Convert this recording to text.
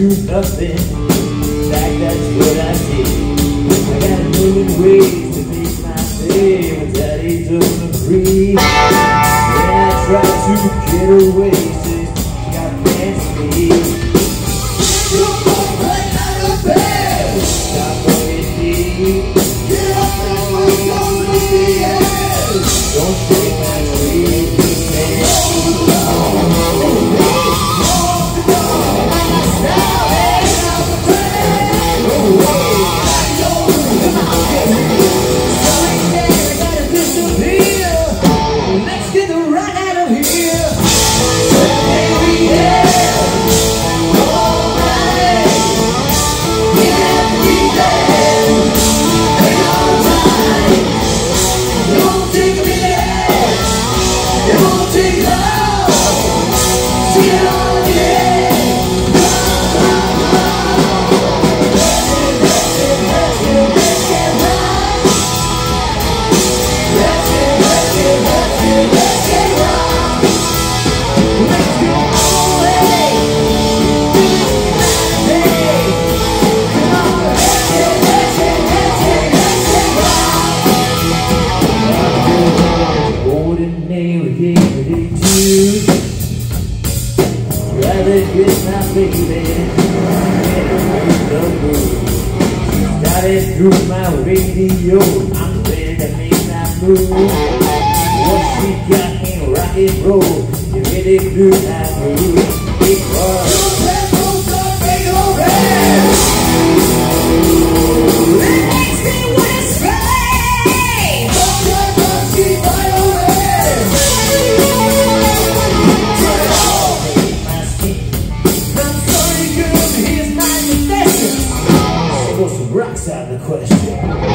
to nothing. In fact, that's what I did. I got a million ways to make my day, but Daddy don't agree. When I try to get away, says she got plans for me. You walk right out of bed. Stop bugging me. Get up and we're going to the end. Don't take my dreams, with my baby, started through my radio. I'm ready to make my move. What she got in rock and roll, you really do that move. Because it makes me wanna slay. Rocks out of the question.